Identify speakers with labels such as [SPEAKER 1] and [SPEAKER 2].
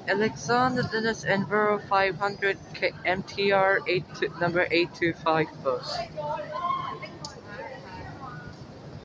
[SPEAKER 1] Alexander Dennis Enviro 500 MTR number 825 bus.